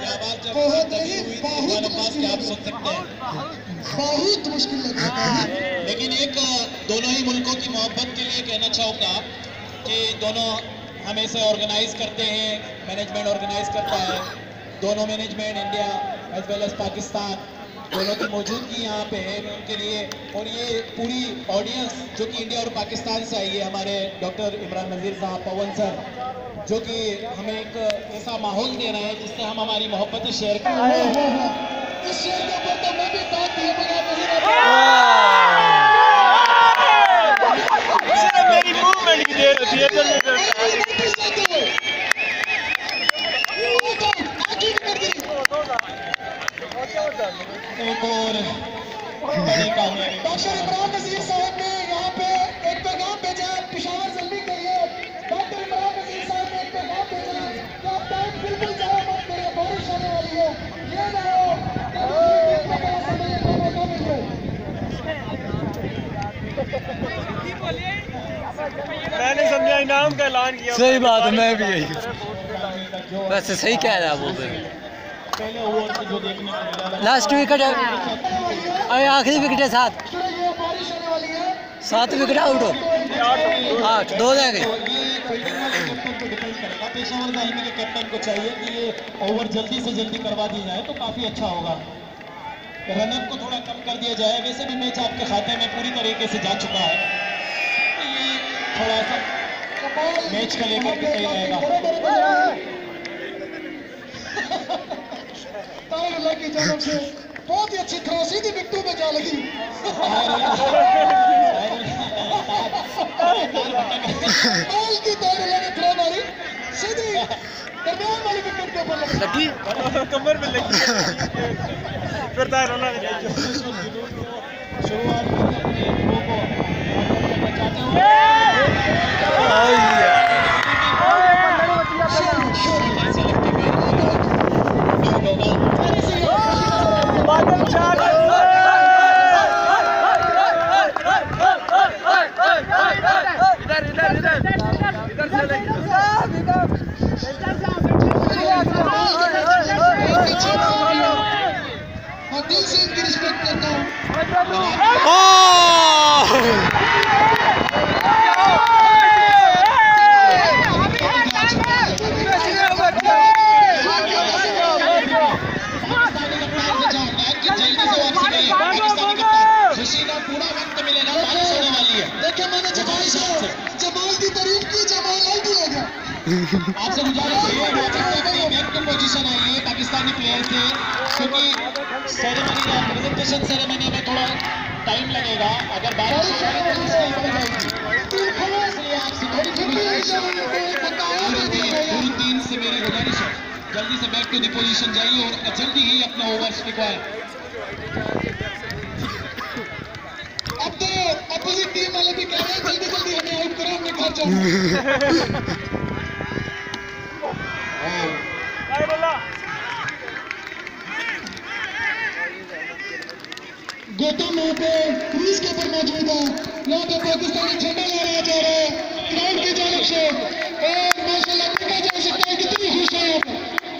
बहुत मुश्किल लगता है। लेकिन एक दोनों ही मुल्कों की मोहब्बत के लिए कहना चाहूँगा कि दोनों हमेशा ऑर्गेनाइज करते हैं, मैनेजमेंट ऑर्गेनाइज करता है, दोनों management India as well as Pakistan दोनों की मौजूदगी यहाँ पे है उनके लिए। और ये पूरी ऑडियंस जो कि इंडिया और पाकिस्तान से आई है, हमारे डॉक्टर इमरान नज़ीर साहब, पवन सर, जो कि हमें एक ऐसा माहौल दे रहे हैं जिससे हम हमारी मोहब्बतें शेयर कर रहे हैं। इस शेर के ऊपर तो मैं भी साथ दिया मेरी मूवमेंट की देर होती है। एक और बड़ी कामयाबी डॉक्टर इमरान नज़ीर साहब ने यहाँ पे एक पैगाम भेजा पेशावर जल्दी के लिए। डॉक्टर इमरान नज़ीर साहब ने एक पैगाम भेजा कि आप टाइम बिल्कुल ज़ाया मत करिए, बारिश आने वाली है, ये ना हो कि दूसरी टीम को बड़ा समय का मौका मिल जाए। मैंने समझा इनाम का ऐलान किया। सही बात है, मैं भी यही वैसे सही कह रहा है वो। पहले ओवर से जो देखने को मिला, लास्ट विकेट है, आखिरी विकेट है, 7 विकेट आउट हो, 8 2 रह गए। ये फील्डिंग वाले कैप्टन को डिपेंड करेगा। पेशावर दाहिनी के कैप्टन को चाहिए कि ये ओवर जल्दी से जल्दी करवा दी जाए तो काफ़ी अच्छा होगा। रनअप को थोड़ा कम कर दिया जाए। वैसे भी मैच आपके खाते में पूरी तरीके से जा चुका है, तो ये थोड़ा सा मैच का लेकर के सही रहेगा। तारुल्लाह की जानब से बहुत ही अच्छी थ्रो, सीधी बिट्टू में जा लगी। बॉल की तारुल्लाह ने थ्रो मारी, सीधी दरमियान वाली विकेट के ऊपर लगी, कमर में लगी। फिर तारुल्लाह ने शुरुआत में अपने थ्रो को बचाते हुए और दिल से इनकी रिस्पेक्ट करता हूँ। देखिए मैंने जमाल की तारीफ की, जमाल आउट हो गया। आपसे गुजारिश है बैक टू पोजीशन आई है पाकिस्तानी प्लेयर से, क्योंकि सेरेमनी या प्रेजेंटेशन सेरेमनी में थोड़ा टाइम लगेगा। अगर बारिश हो जाए तो मुश्किल हो जाएगी, इसलिए आपसे पूरी टीम से मेरी गुजारिश है जल्दी से बैक टू द पोजीशन जाइए और जल्दी ही अपना ओवर्स रिक्वायर। अब तो अपोजिट टीम वाले भी कह रहे हैं जल्दी जल्दी हमें आउट करो, हमने घर जाना। गौतम यहाँ पे क्रीज के ऊपर मौजूद है, यहाँ पे पाकिस्तानी झंडा लहराया जा रहा है ग्राउंड की जानब से, और माशाल्लाह देखा जा सकता है कितनी खुश है यहाँ पे।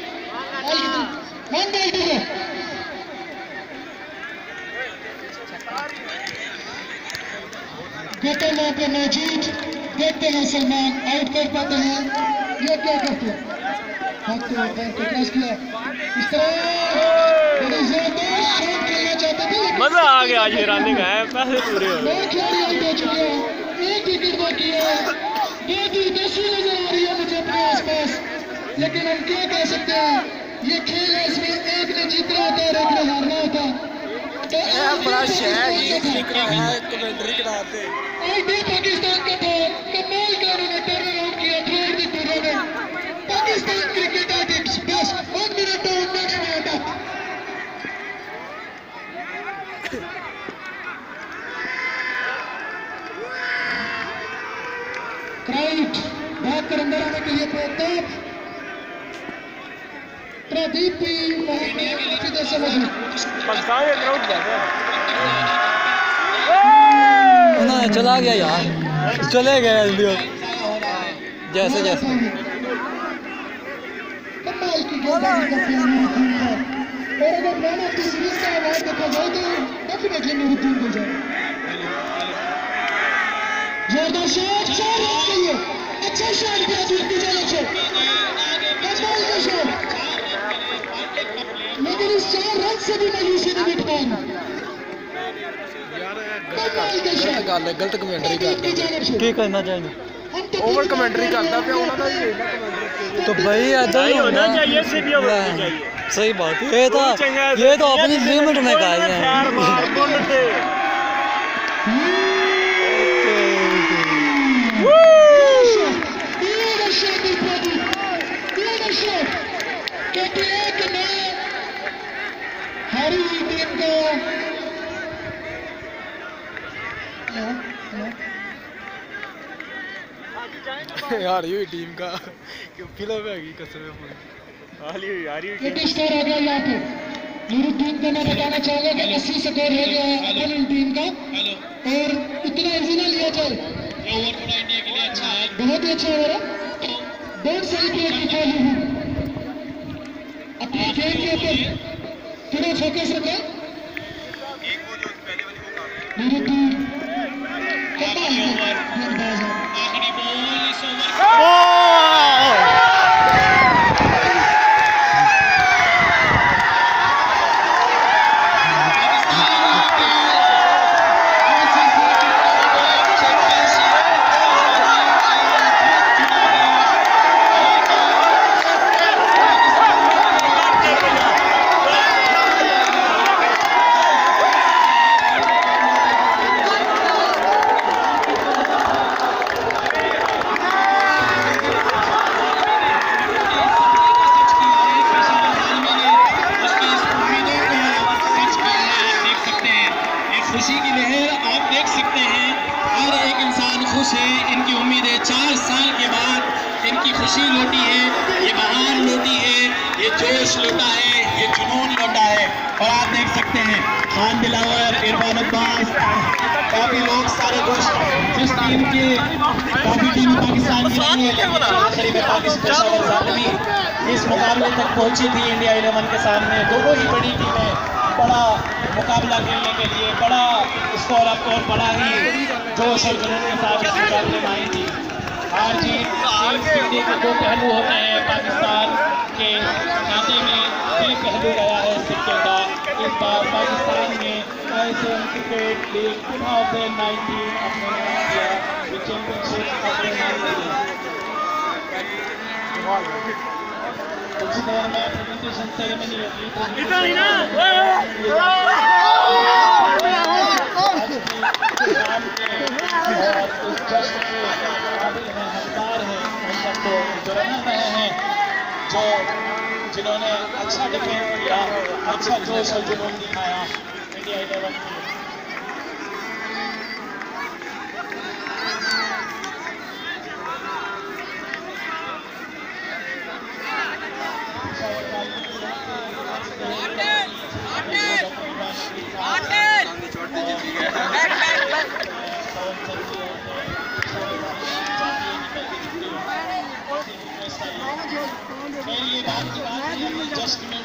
गौतम वहाँ पे मौजूद, देखते हैं सलमान आउट कर पाते हैं या क्या करते हैं। हाथ को क्रॉस किया, इस तरह बड़ी जोरदार शॉट खेलना चाहते थे, मजा आ गया आज रनिंग है, पैसे पूरे हो गए। बहुत खिलाड़ी आउट हो चुके हैं, एक विकेट बाकी है, बहुत ही उदासी नजर आ रही है मुझे अपने आसपास, लेकिन हम क्या कह सकते हैं, ये खेल है, इसमें एक ने जीतना होता है और एक ने हारना होता है। बड़ा शहर ये दिख रहा है, कमेंट्री कराते आईटी पाकिस्तान का बॉल कमाल का उन्होंने टर्न अराउंड किया through the tournament. Pakistan cricket at its best, 1 minute to next minute up। Crowd भाग कर अंदर आने के लिए प्रताप, प्रदीप भी किधर से मौजूद। चला गया यार, चले गए जैसे जैसे कमाल की गेंदबाजी करते हैं। और अगर मैन ऑफ द सीरीज का अवार्ड देखा जाए तो डेफिनेटली नूरुद्दीन को जाए। जोरदार शॉट, 4 रन के लिए अच्छा शॉट किया दूर की जाने से, कमाल का शॉट, लेकिन इस 4 रन से भी मायूसी नहीं मिट पाई। गलत कमेंट्री करता की करना चाहिए ओवर कमेंट्री करता पे तो भाई ऐसा ही होना चाहिए, सीधी होना चाहिए। सही बात है, ये तो अपनी लिमिट में कहा है। हारी हुई टीम को हारी हुई टीम का फिल्म है कसम है हारी हुई स्कोर हो गया यहाँ पे। नूरुद्दीन को मैं बताना चाहूंगा कि 80 स्कोर हो गया है अपन टीम का, और इतना इजी ना लिया जाए। ओवर थोड़ा इंडिया के लिए अच्छा है, बहुत ही अच्छा ओवर है। बहुत सही प्लेयर की फॉलो हुई, अपने गेम के ऊपर पूरा फोकस रखा। नूरुद्दीन आखिरी बॉल इस ओवर खुशी की लहर आप देख सकते हैं। हर एक इंसान खुश है, इनकी उम्मीदें 4 साल के बाद इनकी खुशी लौटी है, ये बहार लौटी है, ये जोश लौटा है, ये जुनून लौटा है। और आप देख सकते हैं खान दिलावर, इरफान अब्बास, काफ़ी लोग सारे खुश। जिस टीम के काफ़ी टीम पाकिस्तान की नहीं है, लेकिन पाकिस्तान भी इस मुकाबले तक पहुंची थी इंडिया 11 के सामने। दोनों ही बड़ी टीमें बड़ा मुकाबला खेलने के लिए, बड़ा स्कोर अप और बड़ा ही जोश और जुनून के साथ इस मुकाबले में आई थी। हार जीत एक सिक्के के 2 पहलू होते हैं, पाकिस्तान के खाते में 2 पहलू गया है सिक्के का। इस बार पाकिस्तान ने ISM क्रिकेट लीग 2019 अपने नाम किया, चैंपियनशिप अपने नाम किया। कुछ देर में प्रेजेंटेशन सेरेमनी होगी। जो जिन्होंने अच्छा डिफेंस किया, अच्छा जोश और जुनून दिखाया इंडिया 11 के। ये बात की बात है, जस्ट में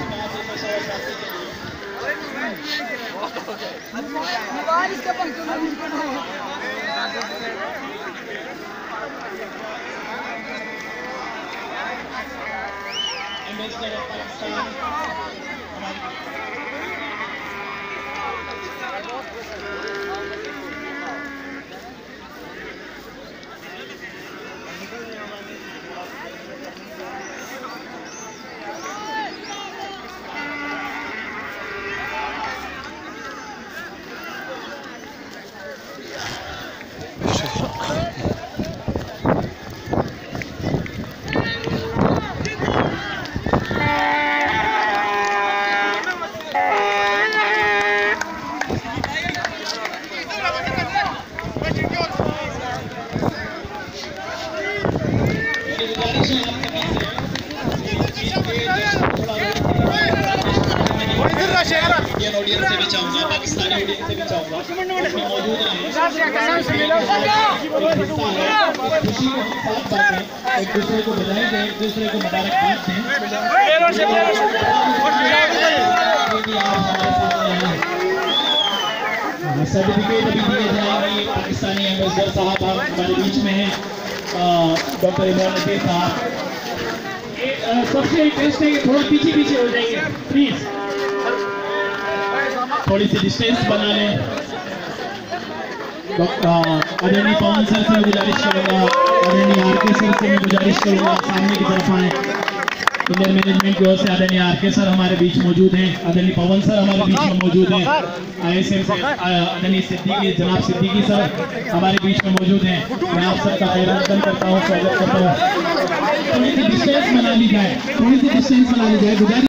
इंडियन ऑडियंस से भी चाहूँगा, पाकिस्तानी ऑडियंस से भी चाहूँगा उसमें मौजूद रहें। खुशी को हम साथ बांटें, एक दूसरे को बधाई दें, एक दूसरे को मुबारकबाद दें। सर्टिफिकेट अभी दिए जाएंगे। पाकिस्तानी एम्बेसडर साहब हमारे बीच में हैं, डॉक्टर इमरान नजीर साहब। सबसे रिक्वेस्ट है कि थोड़ा पीछे पीछे हो जाइए प्लीज, थोड़ी सी डिस्टेंस बना लें। आदरणीय पवन सर से मैं गुजारिश करूंगा, आदरणीय आरके सर से मैं गुजारिश करूंगा सामने की तरफ आए। इंडियन मैनेजमेंट की ओर से आदरणीय आरके सर हमारे बीच मौजूद हैं, आदरणीय पवन सर हमारे बीच में मौजूद हैं, ISM से आदरणीय सिद्दीकी जनाब सिद्दीकी सर हमारे बीच में मौजूद हैं। मैं आप सबका खैरात करता हूँ, स्वागत करता हूँ। थोड़ी सी डिस्टेंस बना ली जाए, थोड़ी सी डिस्टेंस बना ली जाए।